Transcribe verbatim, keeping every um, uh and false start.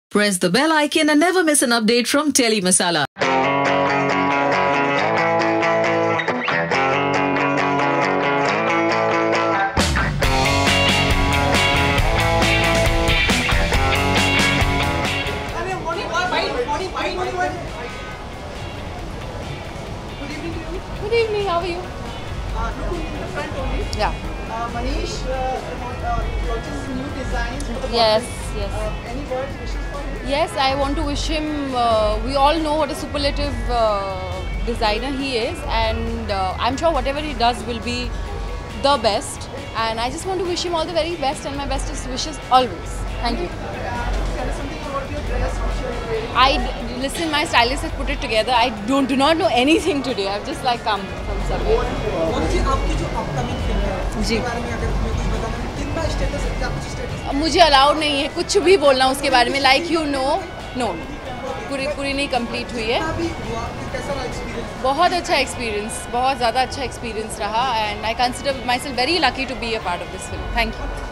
Press the bell icon and never miss an update from Telly Masala. Good evening, how are you? Uh, look in the front only. Yeah. Uh, Manish uh, uh, launches new designs for the Yes, bottles. yes. Uh, any words, wishes for him? Yes, I want to wish him, uh, we all know what a superlative uh, designer he is, and uh, I'm sure whatever he does will be the best, and I just want to wish him all the very best and my bestest wishes always. Thank you. Uh, tell us something about your dress which you are wearing. I, listen, my stylist has put it together. I don't do not know anything today. I've just like come from somewhere. और जी आपकी जो upcoming film है जी। उसके बारे में अगर तुम्हें कुछ बताना है कितना स्टेटस है क्या कुछ स्टेटस मुझे अलाउड नहीं है कुछ भी बोलना उसके बारे में, लाइक यू नो नो पूरी पूरी नहीं कंप्लीट हुई है. अभी हुआ कैसा रहा एक्सपीरियंस बहुत अच्छा एक्सपीरियंस, बहुत ज़्यादा अच्छा एक्सपीरियंस रहा, and I consider myself very lucky to be a part of this film. Thank you.